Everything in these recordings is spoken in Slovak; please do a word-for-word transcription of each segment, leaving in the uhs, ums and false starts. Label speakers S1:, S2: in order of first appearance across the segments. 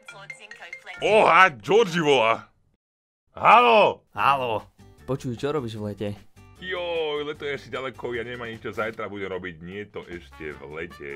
S1: Oha, Georgie volá. Haló!
S2: Haló. Počuj, čo robíš v lete?
S1: Joj, leto je ešte ďaleko, ja nemám nič, čo zajtra budem robiť, nie je to ešte v lete.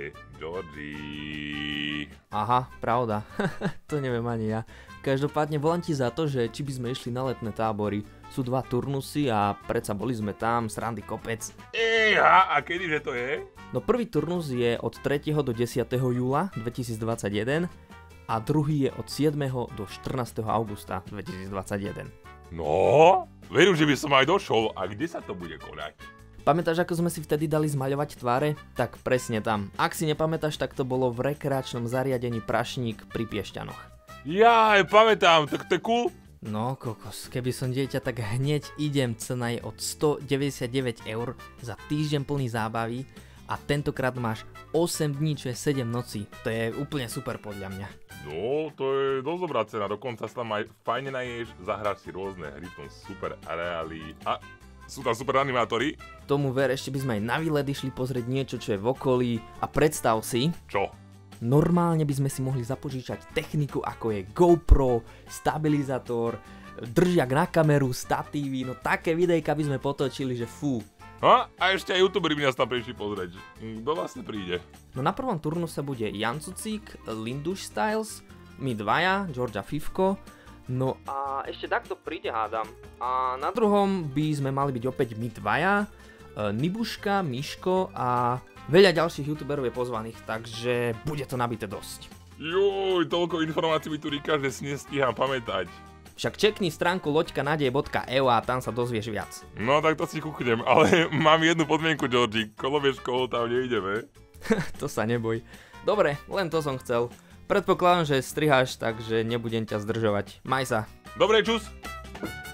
S1: Georgie.
S2: Aha, pravda. To neviem ani ja. Každopádne volám ti za to, že či by sme išli na letné tábory. Sú dva turnusy a predsa boli sme tam, srandy kopec.
S1: Eha, a kedyže to je?
S2: No prvý turnus je od tretieho do desiateho júla dvetisícdvadsaťjeden a druhý je od siedmeho do štrnásteho augusta dvetisícdvadsaťjeden.
S1: No, verím, že by som aj došol. A kde sa to bude konať?
S2: Pamätáš, ako sme si vtedy dali zmaľovať tváre? Tak presne tam. Ak si nepamätáš, tak to bolo v rekreačnom zariadení Prašník pri Piešťanoch.
S1: Ja aj pamätám, tak to je cool.
S2: No kokos, keby som dieťa, tak hneď idem, cena je od stodeväťdesiatdeväť eur za týždeň plný zábavy a tentokrát máš osem dní, čo je sedem nocí. To je úplne super podľa mňa.
S1: No, to je dosť dobrá cena, dokonca sa tam aj fajne naješ, zahráš si rôzne hry v tom super areáli a sú tam super animátori.
S2: Tomu ver, ešte by sme aj na výlet išli pozrieť niečo, čo je v okolí a predstav si...
S1: Čo?
S2: Normálne by sme si mohli zapožičať techniku ako je GoPro, stabilizátor, držiak na kameru, statívy, no také videjka by sme potočili, že fú.
S1: A, a ešte aj youtuberi by nás tam prišli pozrieť. Kto vlastne príde?
S2: No na prvom turnuse bude Jan Cucík, Linduš Styles, my dvaja, Georgia Fifko, no a ešte takto príde hádam. A na druhom by sme mali byť opäť my dvaja, Nibuška, Miško a veľa ďalších youtuberov je pozvaných, takže bude to nabité dosť.
S1: Joj, toľko informácií mi tu říkáš, že si nestíham pamätať.
S2: Však čekni stránku loďkanadej bodka e u a tam sa dozvieš viac.
S1: No tak to si kúknem, ale mám jednu podmienku, Georgie, kolobežkou tam neideme.
S2: To sa neboj. Dobre, len to som chcel. Predpokladám, že striháš, takže nebudem ťa zdržovať. Maj sa.
S1: Dobre, čus.